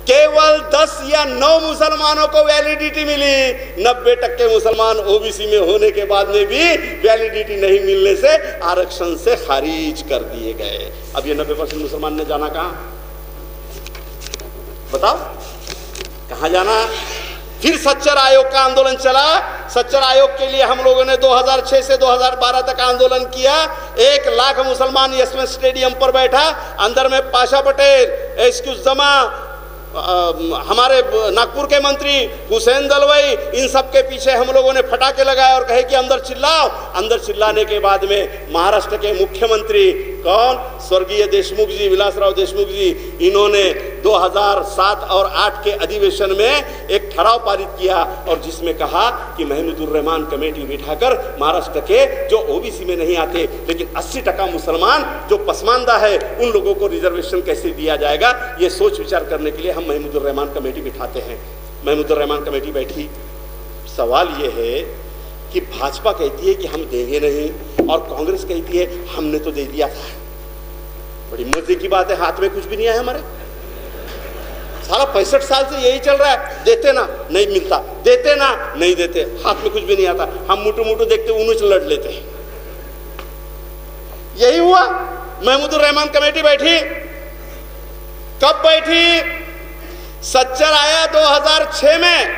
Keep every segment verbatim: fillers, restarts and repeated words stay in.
केवल दस या नौ मुसलमानों को वैलिडिटी मिली, नब्बे टक्के मुसलमान ओबीसी में होने के बाद में भी वैलिडिटी नहीं मिलने से आरक्षण से खारिज कर दिए गए। अब ये नब्बे परसेंट मुसलमान ने जाना कहां? बताओ कहां जाना? फिर सच्चर आयोग का आंदोलन चला। सच्चर आयोग के लिए हम लोगों ने दो हज़ार छह से दो हज़ार बारह तक आंदोलन किया। एक लाख मुसलमान यशवंत स्टेडियम पर बैठा, अंदर में पाशा पटेल, एक्सक्यूज जमा, आ, हमारे नागपुर के मंत्री हुसैन दलवाई, इन सब के पीछे हम लोगों ने फटाके लगाए और कहे कि अंदर चिल्लाओ। अंदर चिल्लाने के बाद में महाराष्ट्र के मुख्यमंत्री कौन, स्वर्गीय देशमुख जी, विलासराव देशमुख जी, इन्होंने दो हज़ार सात और आठ के अधिवेशन में एक ठराव पारित किया और जिसमें कहा कि महमूदुर रहमान कमेटी बिठाकर महाराष्ट्र के जो ओबीसी में नहीं आते लेकिन अस्सी टका मुसलमान जो पसमानदा है उन लोगों को रिजर्वेशन कैसे दिया जाएगा, ये सोच विचार करने के लिए हम महमूदुर रहमान कमेटी बिठाते हैं। महमूदुर रहमान कमेटी बैठी। सवाल ये है कि भाजपा कहती है कि हम देंगे नहीं और कांग्रेस कहती है हमने तो दे दिया था। बड़ी मजे की बात है, हाथ में कुछ भी नहीं आया हमारे। साला पैंसठ साल से यही चल रहा है, देते ना नहीं मिलता, देते ना नहीं देते, हाथ में कुछ भी नहीं आता। हम मुटू मुटू देखते उन्हें लड़ लेते हैं। यही हुआ। महमूदुर रहमान कमेटी बैठी। कब बैठी? सच्चर आया दो हज़ार छह में।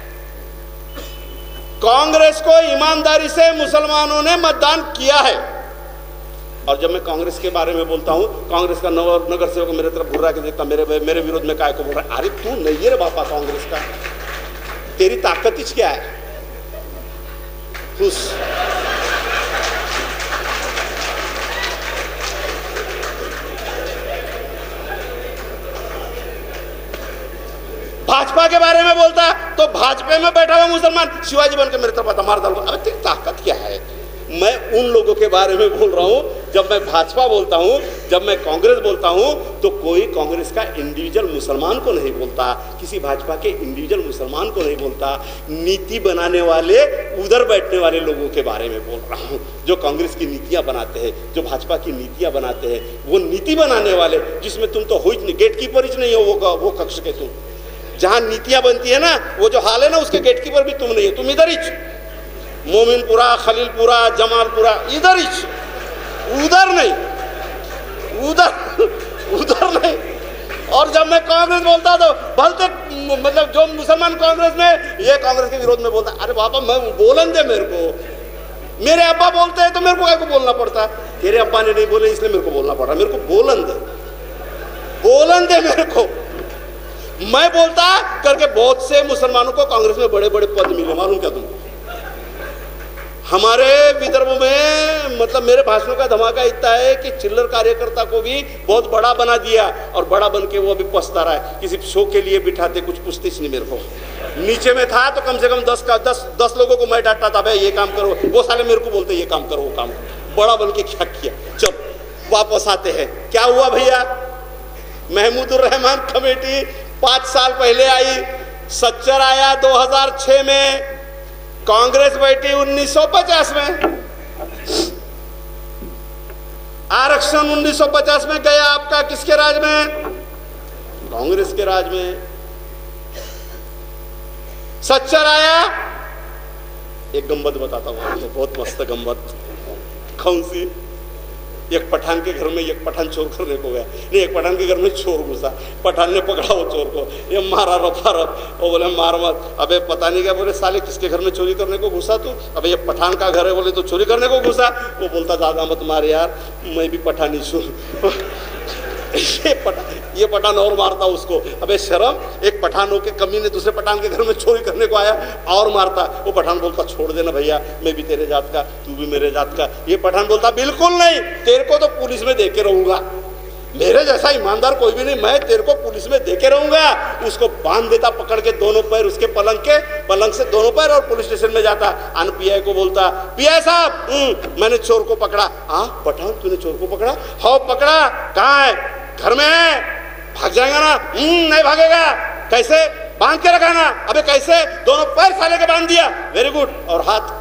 कांग्रेस को ईमानदारी से मुसलमानों ने मतदान किया है। और जब मैं कांग्रेस के बारे में बोलता हूं, कांग्रेस का नगर नगर सेवक मेरे तरफ घुर्रा के देखता, मेरे मेरे विरोध में काय को बोल रहा है? अरे तू नहीं है रे बापा कांग्रेस का, तेरी ताकत ही क्या है? खुश भाजपा के बारे में बोलता तो भाजपा में बैठा हुआ मुसलमान शिवाजी बन के मेरे तरफ आता, मार डाल। अरे तेरी ताकत क्या है? मैं उन लोगों के बारे में बोल रहा हूं। जब मैं भाजपा बोलता हूं, जब मैं कांग्रेस बोलता हूं, तो कोई कांग्रेस का इंडिविजुअल मुसलमान को नहीं बोलता, किसी भाजपा के इंडिविजुअल मुसलमान को नहीं बोलता। नीति बनाने वाले उधर बैठने वाले लोगों के बारे में बोल रहा हूं, जो कांग्रेस की नीतियां बनाते हैं, जो भाजपा की नीतियां बनाते हैं। वो नीति बनाने वाले जिसमें तुम तो हो ही गेट कीपर ही नहीं हो, वो, वो कक्ष के तुम जहां नीतियां बनती है ना, वो जो हाल है ना, उसके गेट कीपर भी तुम नहीं है, तुम इधर ही मोमिनपुरा, खलीलपुरा, जमालपुरा, इधर ही, उधर नहीं, उधर उधर नहीं। और जब मैं कांग्रेस बोलता तो भलते मतलब जो मुसलमान कांग्रेस में, ये कांग्रेस के विरोध में बोलता, अरे बाबा मैं बोलन दे मेरे को, मेरे अब्बा बोलते हैं तो मेरे को क्या को बोलना पड़ता? तेरे अब्बा ने नहीं बोले इसलिए मेरे को बोलना पड़ रहा। मेरे को बोलन दे, बोलन दे मेरे को। मैं बोलता करके बहुत से मुसलमानों को कांग्रेस में बड़े बड़े पद मिले, मालूम क्या तुमको? हमारे विदर्भ में मतलब मेरे भाषणों का धमाका इतना है कि चिल्लर कार्यकर्ता को भी बहुत बड़ा बना दिया और बड़ा बन के वो अभी पछता रहा है। किसी शो के लिए बिठाते, कुछ पूछते नहीं मेरे को। नीचे में था तो कम से कम दस का दस दस लोगों को मैं डांटता था, भाई ये काम करो, वो साले मेरे को बोलते ये काम करो, वो काम करो। बड़ा बन के क्या किया? चल वापस आते हैं। क्या हुआ भैया? महमूदुर रहमान कमेटी पांच साल पहले आई, सच्चर आया दो हज़ार छह में, कांग्रेस बैठी उन्नीस सौ पचास में। आरक्षण उन्नीस सौ पचास में गया आपका किसके राज में? कांग्रेस के राज में। सच्चर आया, एक गंबत बताता हूं आपको, बहुत मस्त गंबत। कौन सी? एक पठान के घर में एक पठान चोर करने को गया, नहीं एक पठान के घर में चोर घुसा, पठान ने पकड़ा वो चोर को, ये मारा रफा रफ। वो बोले मार मत। अबे पता नहीं क्या, बोले साले किसके घर में चोरी करने को घुसा तू? अबे ये पठान का घर है, बोले तो चोरी करने को घुसा। वो बोलता ज्यादा मत मार यार, मैं भी पठानी छू। ये पठान ये पठान और मारता उसको। अबे शर्म, एक पठान होके कमी ने दूसरे पठान के घर में चोरी करने को आया और मारता। वो पठान बोलता छोड़ देना भैया, मैं भी तेरे जात का, तू भी मेरे जात का। ये पठान बोलता बिल्कुल नहीं, तेरे को तो पुलिस में देके रहूंगा, मेरे जैसा ईमानदार कोई भी नहीं, मैं तेरे को पुलिस में देके रहूंगा। उसको बांध देता पकड़ के दोनों पैर उसके पलंग के, पलंग से दोनों पैर, और पुलिस स्टेशन में जाता। अन पीआई को बोलता, पीआई साहब मैंने चोर को पकड़ा। हाँ पठान तूने चोर को पकड़ा? हाँ पकड़ा। कहाँ है? घर में है। भाग जाएगा ना? नहीं भागेगा। कैसे? बांध के रखा ना। अबे कैसे? दोनों पैर साले के बांध दिया। Very good. और हाथ?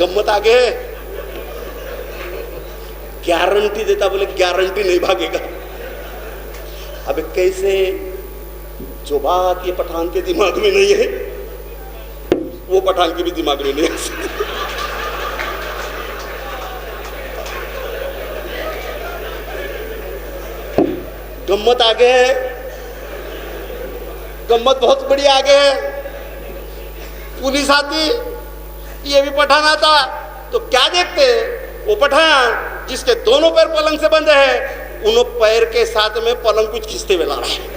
गम्मत आगे है, गारंटी देता, बोले गारंटी नहीं भागेगा। अब कैसे? जो बात ये पठान के दिमाग में नहीं है वो पठान के भी दिमाग में नहीं आ सकती। गम्मत आगे है, गम्मत बहुत बड़ी आगे है। पुलिस आती, ये भी पठान आता, तो क्या देखते? वो पठान जिसके दोनों पैर पलंग से बंद है, उन पैर के साथ में पलंग कुछ खींचते हुए ला रहा है।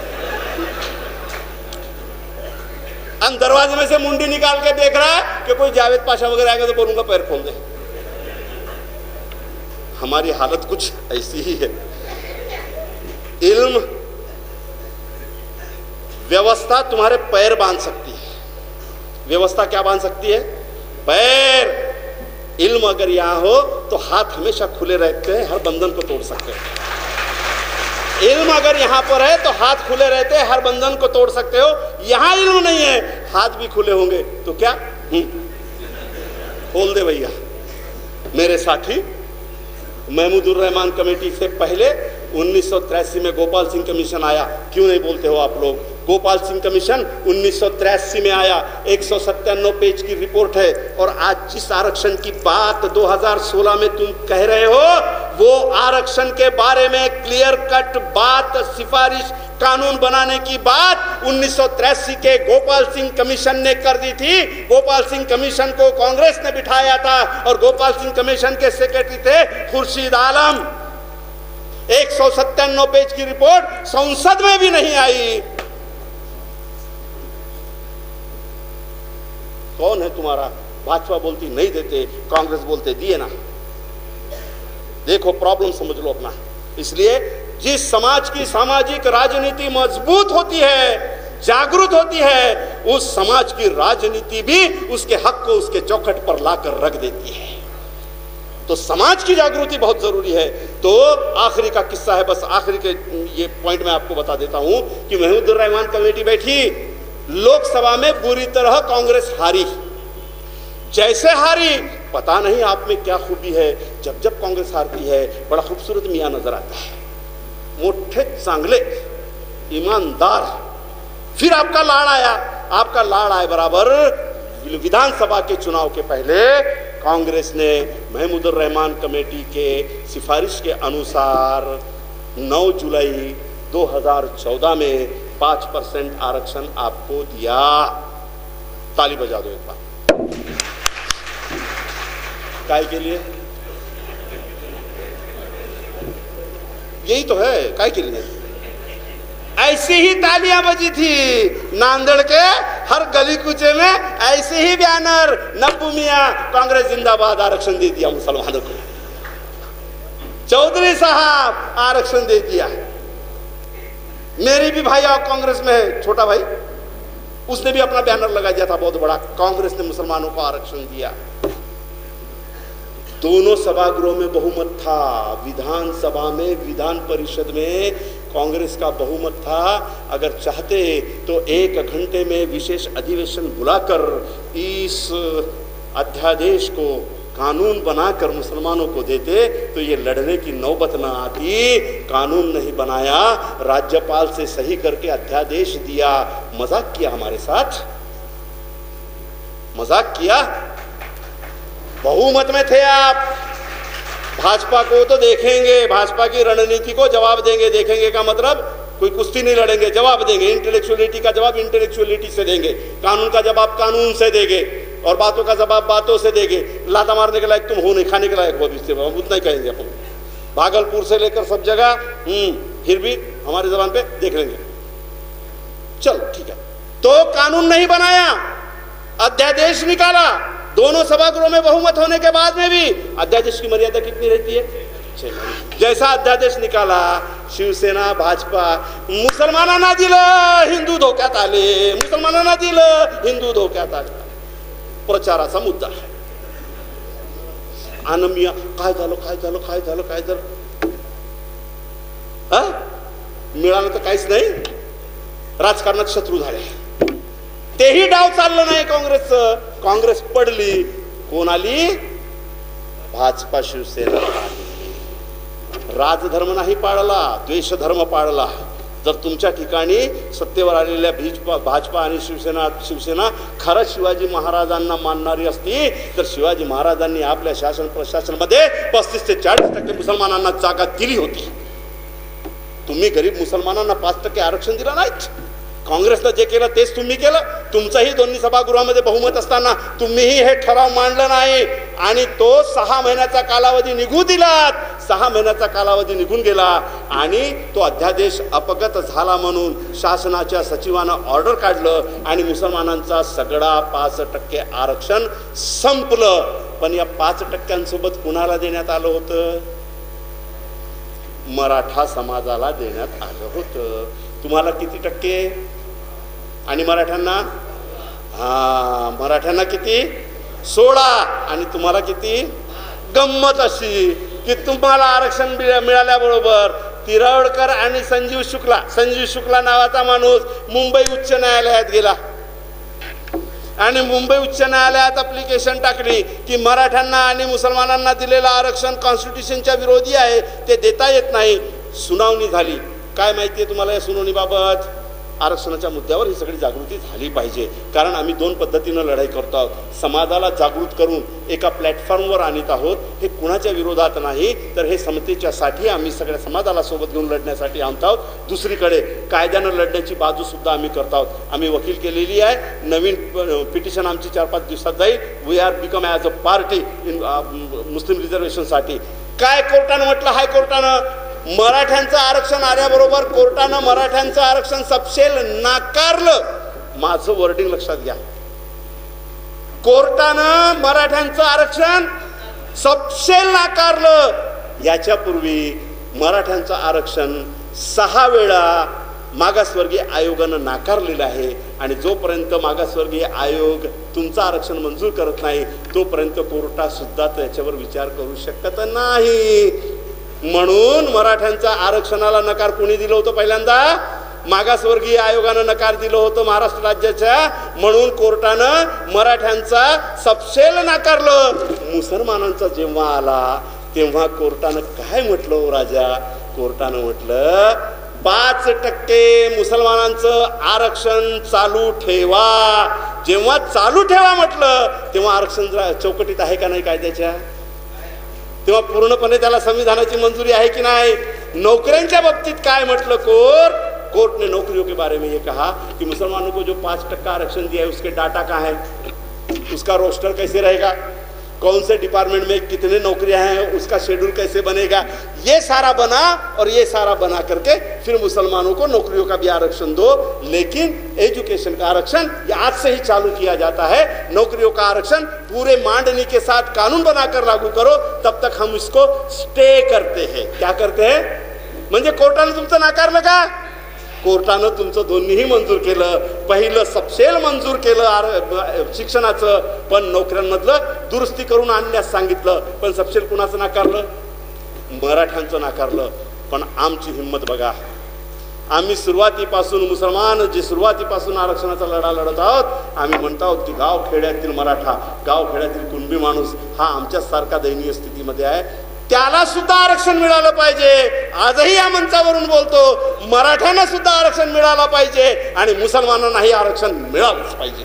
हम दरवाजे में से मुंडी निकाल के देख रहा है कि कोई जावेद पाशा वगैरह आएगा तो बोलूंगा पैर खोल दे। हमारी हालत कुछ ऐसी ही है। इल्म व्यवस्था तुम्हारे पैर बांध सकती है। व्यवस्था क्या बांध सकती है? पैर। इल्म अगर यहां हो तो हाथ हमेशा खुले रहते हैं, हर बंधन को तोड़ सकते हैं। इल्म अगर यहां पर है तो हाथ खुले रहते हैं, हर बंधन को तोड़ सकते हो। यहां इल्म नहीं है, हाथ भी खुले होंगे तो क्या? खोल दे भैया। मेरे साथी महमूदुर रहमान कमेटी से पहले उन्नीस सौ तिरासी में गोपाल सिंह कमीशन आया। क्यों नहीं बोलते हो आप लोग? गोपाल सिंह कमीशन उन्नीस सौ तिरासी में आया, एक सौ सत्तानवे पेज की रिपोर्ट है। और आज जिस आरक्षण की बात दो हज़ार सोलह में तुम कह रहे हो, वो आरक्षण के बारे में क्लियर कट बात, सिफारिश, कानून बनाने की बात उन्नीस सौ तिरासी के गोपाल सिंह कमीशन ने कर दी थी। गोपाल सिंह कमीशन को कांग्रेस ने बिठाया था और गोपाल सिंह कमीशन के सेक्रेटरी थे खुर्शीद आलम। एक सौ सत्तानवे पेज की रिपोर्ट संसद में भी नहीं आई। कौन है तुम्हारा? भाजपा बोलती नहीं देते, कांग्रेस बोलते दिए ना। देखो प्रॉब्लम समझ लो अपना। इसलिए जिस समाज की सामाजिक राजनीति मजबूत होती है, जागरूक होती है, उस समाज की राजनीति भी उसके हक को उसके चौखट पर लाकर रख देती है। तो समाज की जागृति बहुत जरूरी है। तो आखिरी का किस्सा है, बस आखिरी के ये पॉइंट मैं आपको बता देता हूं कि महमूदुर रहमान कमेटी बैठी, लोकसभा में बुरी तरह कांग्रेस हारी। जैसे हारी, पता नहीं आप में क्या खूबी है, जब जब कांग्रेस हारती है बड़ा खूबसूरत मियां नजर आता है, मोटे चांगले ईमानदार। फिर आपका लाड़ आया, आपका लाड़ आए बराबर विधानसभा के चुनाव के पहले कांग्रेस ने महमूदुर रहमान कमेटी के सिफारिश के अनुसार नौ जुलाई दो हज़ार चौदह में पांच परसेंट आरक्षण आपको दिया। ताली बजा दो एक बार। काय के लिए? यही तो है, काय के लिए? ऐसी ही तालियां बजी थी नांदेड़ के हर गली कूचे में, ऐसे ही बैनर, नब्बू मियां कांग्रेस जिंदाबाद, आरक्षण दे दिया मुसलमानों को। चौधरी साहब आरक्षण दे दिया। मेरी भी भाई और कांग्रेस में है, छोटा भाई, उसने भी अपना बैनर लगा दिया था बहुत बड़ा, कांग्रेस ने मुसलमानों को आरक्षण दिया। दोनों सभागृहों में बहुमत था। विधानसभा में, विधान परिषद में कांग्रेस का बहुमत था। अगर चाहते तो एक घंटे में विशेष अधिवेशन बुलाकर इस अध्यादेश को कानून बनाकर मुसलमानों को देते तो ये लड़ने की नौबत न आती। कानून नहीं बनाया, राज्यपाल से सही करके अध्यादेश दिया। मजाक किया हमारे साथ, मजाक किया। बहुमत में थे आप। भाजपा को तो देखेंगे, भाजपा की रणनीति को जवाब देंगे। देखेंगे का मतलब कोई कुश्ती नहीं लड़ेंगे, जवाब देंगे। इंटेलेक्चुअलिटी का जवाब इंटेलेक्चुअलिटी से देंगे, कानून का जवाब कानून से देंगे, और बातों का जवाब बातों से देंगे। लाता मारने के लायक तुम हो नहीं, खाने के लायक हो, इससे हम उतना ही कहेंगे अपन। भागलपुर से लेकर सब जगह, हम्म फिर भी हमारी जबान पे देख लेंगे। चलो ठीक है। तो कानून नहीं बनाया, अध्यादेश निकाला। दोनों सभागृहों में बहुमत होने के बाद में भी अध्यादेश की मर्यादा कितनी रहती है? जैसा अध्यादेश निकाला शिवसेना, भाजपा, मुसलमानांना दिलं हिंदू धोक्यात आले, मुसलमानांना दिलं हिंदू धोक्यात आले, प्रचाराचा मुद्दा आहे। आनमिया काय झालं काय झालं काय झालं काय झालं, हा मिळालं तर काहीच नाही, राजकारणात शत्रू झाले। तेही डाव चाललं नाही काँग्रेसचं। काँग्रेस पडली, कोण आली? भाजपा शिवसेना राजधर्म नाही पाळला, द्वेषधर्म पाळला. जर तुमच्या ठिकाणी सत्तेवर आलेल्या भाजपा भाजपा आणि शिवसेना शिवसेना खरंच शिवाजी महाराजांना मानणारी असती तर शिवाजी महाराजांनी आपल्या शासन प्रशासनामध्ये पस्तीस ते चाळीस टक्के मुसलमानांना जागा दिली होती. तुम्ही गरीब मुसलमानांना पाच टक्के आरक्षण दिलं नाहीत. काँग्रेसनं जे केलं तेच तुम्ही केलं. तुमचंही दोन्ही सभागृहामध्ये बहुमत असताना तुम्हीही हे ठराव मांडलं नाही आणि तो सहा महिन्याचा कालावधी निघू दिलात. सहा महिन्याचा कालावधी निघून गेला आणि तो अध्यादेश अपगत झाला म्हणून शासनाच्या सचिवानं ऑर्डर काढलं आणि मुसलमानांचा सगळा पाच टक्के आरक्षण संपलं. पण या पाच टक्क्यांसोबत कुणाला देण्यात आलं होतं? मराठा समाजाला देण्यात आलं होतं. तुम्हाला किती टक्के आणि मराठ्यांना? हा, मराठ्यांना किती? सोळा. आणि तुम्हाला किती? गंमत अशी की तुम्हाला आरक्षण मिळाल्याबरोबर तिरवडकर आणि संजीव शुक्ला संजीव शुक्ला नावाचा माणूस मुंबई उच्च न्यायालयात गेला आणि मुंबई उच्च न्यायालयात अप्लिकेशन टाकली की मराठ्यांना आणि मुसलमानांना दिलेलं आरक्षण कॉन्स्टिट्यूशनच्या विरोधी आहे, ते देता येत नाही. सुनावणी झाली. काय माहिती आहे तुम्हाला या सुनावणीबाबत? आरक्षणाच्या मुद्द्यावर ही सगळी जागृती झाली पाहिजे. कारण आम्ही दोन पद्धतीनं लढाई करतो आहोत. समाजाला जागृत करून एका प्लॅटफॉर्मवर आणत आहोत. हे कुणाच्या विरोधात नाही, तर हे समतेच्यासाठी आम्ही सगळ्या समाजाला सोबत घेऊन लढण्यासाठी आणत आहोत. दुसरीकडे कायद्यानं लढण्याची बाजूसुद्धा आम्ही करत आहोत. आम्ही वकील केलेली आहे. नवीन पिटिशन आमची चार पाच दिवसात जाईल. We are become as a party in Muslim रिझर्वेशनसाठी. काय कोर्टानं म्हटलं? हायकोर्टानं मराठ्यांचं आरक्षण आल्याबरोबर कोर्टानं मराठ्यांचं आरक्षण सपशेल नाकारलं. माझं वर्डिंग लक्षात घ्या. कोर्टानं मराठ्यांचं आरक्षण सपशेल नाकारलं. याच्यापूर्वी मराठ्यांचं आरक्षण सहा वेळा मागासवर्गीय आयोगानं नाकारलेलं आहे आणि जोपर्यंत मागासवर्गीय आयोग तुमचं आरक्षण मंजूर करत नाही तोपर्यंत कोर्टात सुद्धा त्याच्यावर विचार करू शकत नाही. म्हणून मराठ्यांच्या आरक्षणाला नकार कोणी दिलं होतं? पहिल्यांदा मागासवर्गीय आयोगानं नकार दिलं होतं महाराष्ट्र राज्याच्या. म्हणून कोर्टानं मराठ्यांचा सपशेल नाकारलं. मुसलमानांचा जेव्हा आला तेव्हा कोर्टानं काय म्हटलं हो राजा? कोर्टानं म्हटलं पाच टक्के मुसलमानांचं आरक्षण चालू ठेवा. जेव्हा चालू ठेवा म्हटलं तेव्हा आरक्षण चौकटीत आहे का नाही कायद्याच्या? तेव्हा पूर्णपणे त्याला संविधानाची मंजुरी आहे की नाही? नौकऱ्यांच्या बाबतीत काय म्हटलं कोर्ट? कोर्ट ने नौकरियों के बारे में ये कहा कि मुसलमानों को जो पाँच टक्का आरक्षण दिया है उसके डाटा कहाँ है, उसका रोस्टर कैसे रहेगा, कौन से डिपार्टमेंट में कितने नौकरियां हैं, उसका शेड्यूल कैसे बनेगा, ये सारा बना और ये सारा बना करके फिर मुसलमानों को नौकरियों का भी आरक्षण दो. लेकिन एजुकेशन का आरक्षण ये आज से ही चालू किया जाता है. नौकरियों का आरक्षण पूरे मांडनी के साथ कानून बनाकर लागू करो, तब तक हम इसको स्टे करते हैं. क्या करते हैं म्हणजे कोर्टाने तुमचं नाकारलं का? कोर्टानं तुमचं दोन्हीही मंजूर केलं. पहिलं सपशेल मंजूर केलं शिक्षणाचं, पण नोकऱ्यांमधलं दुरुस्ती करून आणण्यास सांगितलं. पण सपशेल कुणाचं नाकारलं? मराठ्यांचं नाकारलं. पण आमची हिंमत बघा. आम्ही सुरुवातीपासून मुसलमान जे सुरुवातीपासून आरक्षणाचा लढा लढत आहोत. आम्ही म्हणतो आहोत की गाव खेड्यातील मराठा, गाव खेड्यातील कुणबी माणूस हा आमच्यासारखा दयनीय स्थितीमध्ये आहे, त्याला सुद्धा आरक्षण मिळालं पाहिजे. आजही या मंचावरून बोलतो, मराठ्यांना सुद्धा आरक्षण मिळालं पाहिजे आणि मुसलमानांनाही आरक्षण मिळालंच पाहिजे.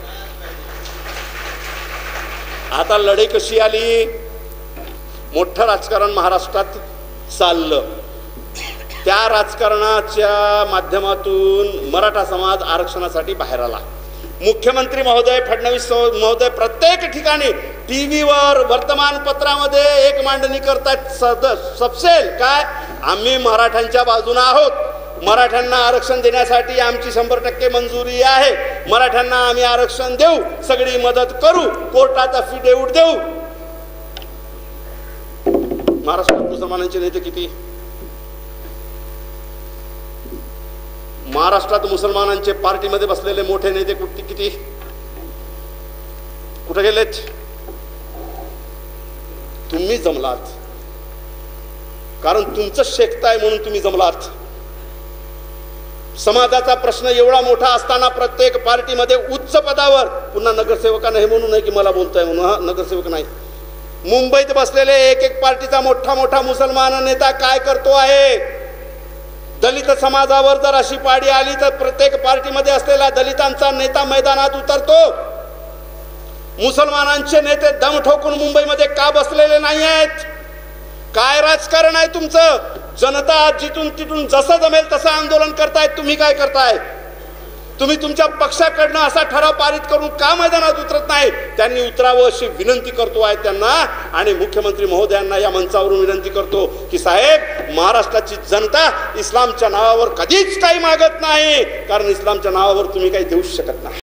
आता लढाई कशी आली? मोठं राजकारण महाराष्ट्रात चाललं. त्या राजकारणाच्या माध्यमातून मराठा समाज आरक्षणासाठी बाहेर आला. मुख्यमंत्री महोदय फडणवीस महोदय प्रत्येक ठिकाणी टीव्हीवर वर्तमानपत्रामध्ये एक मांडणी करतात सपशेल काय, आम्ही मराठ्यांच्या बाजूने आहोत, मराठ्यांना आरक्षण देण्यासाठी आमची शंभर टक्के मंजुरी आहे, मराठ्यांना आम्ही आरक्षण देऊ, सगळी मदत करू, कोर्टात अफिडेव्हिट देऊ. महाराष्ट्रात मुसलमानांचे नेते किती? महाराष्ट्रात मुसलमानांचे पार्टीमध्ये बसलेले मोठे नेते कुठे किती कुठे गेलेत? तुम्ही जमलात, कारण तुमचं शेकताय म्हणून तुम्ही जमलात. समाजाचा प्रश्न एवढा मोठा असताना प्रत्येक पार्टीमध्ये उच्च पदावर, पुन्हा नगरसेवकांना हे म्हणू नये की मला बोलताय म्हणून, हा नगरसेवक नाही, मुंबईत बसलेले एक एक पार्टीचा मोठा मोठा मुसलमान नेता काय करतो आहे? दलित समाजावर जर अशी पाडी आली तर प्रत्येक पार्टीमध्ये असलेला दलितांचा नेता मैदानात उतरतो. मुसलमानांचे नेते दम ठोकून मुंबईमध्ये का बसलेले नाही आहेत? काय राजकारण आहे तुमचं? जनता जिथून तिथून जसं जमेल तसं आंदोलन करतायत, तुम्ही काय करताय? तुम्ही तुमच्या पक्षाकडनं असा ठराव पारित करून का मैदानात उतरत नाही? त्यांनी उतरावं अशी विनंती करतो आहे त्यांना. आणि मुख्यमंत्री महोदयांना या मंचावरून विनंती करतो की साहेब, महाराष्ट्राची जनता इस्लामच्या नावावर कधीच काही मागत नाही, कारण इस्लामच्या नावावर तुम्ही काही देऊ शकत नाही.